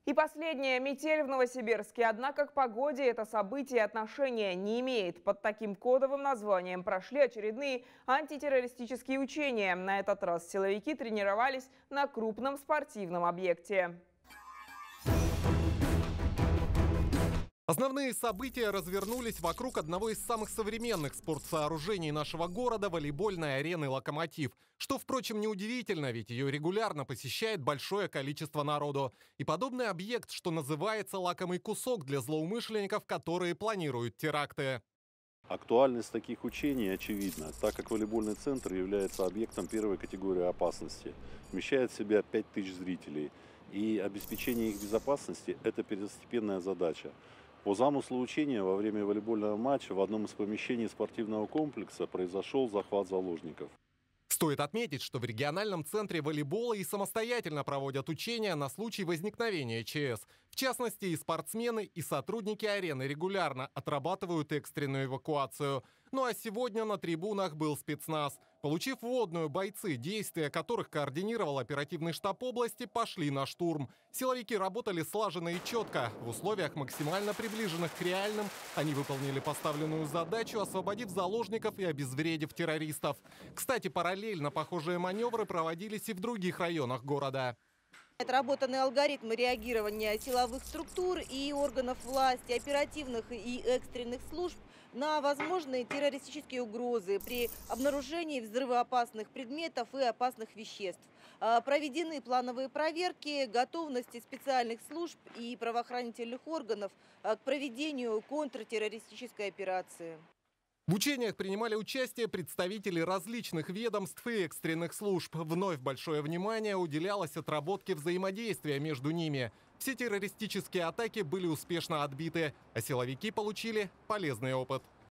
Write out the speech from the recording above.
И последнее. Метель в Новосибирске. Однако к погоде это событие отношения не имеет. Под таким кодовым названием прошли очередные антитеррористические учения. На этот раз силовики тренировались на крупном спортивном объекте. Основные события развернулись вокруг одного из самых современных спортсооружений нашего города – волейбольной арены «Локомотив». Что, впрочем, неудивительно, ведь ее регулярно посещает большое количество народу. И подобный объект, что называется, лакомый кусок для злоумышленников, которые планируют теракты. Актуальность таких учений очевидна, так как волейбольный центр является объектом первой категории опасности, вмещает в себя 5000 зрителей, и обеспечение их безопасности – это первостепенная задача. По замыслу учения во время волейбольного матча в одном из помещений спортивного комплекса произошел захват заложников. Стоит отметить, что в региональном центре волейбола и самостоятельно проводят учения на случай возникновения ЧС. В частности, и спортсмены, и сотрудники арены регулярно отрабатывают экстренную эвакуацию. Ну а сегодня на трибунах был спецназ. Получив вводную, бойцы, действия которых координировал оперативный штаб области, пошли на штурм. Силовики работали слаженно и четко. В условиях, максимально приближенных к реальным, они выполнили поставленную задачу, освободив заложников и обезвредив террористов. Кстати, параллельно похожие маневры проводились и в других районах города. Отработаны алгоритмы реагирования силовых структур и органов власти, оперативных и экстренных служб на возможные террористические угрозы при обнаружении взрывоопасных предметов и опасных веществ. Проведены плановые проверки готовности специальных служб и правоохранительных органов к проведению контртеррористической операции. В учениях принимали участие представители различных ведомств и экстренных служб. Вновь большое внимание уделялось отработке взаимодействия между ними. Все террористические атаки были успешно отбиты, а силовики получили полезный опыт.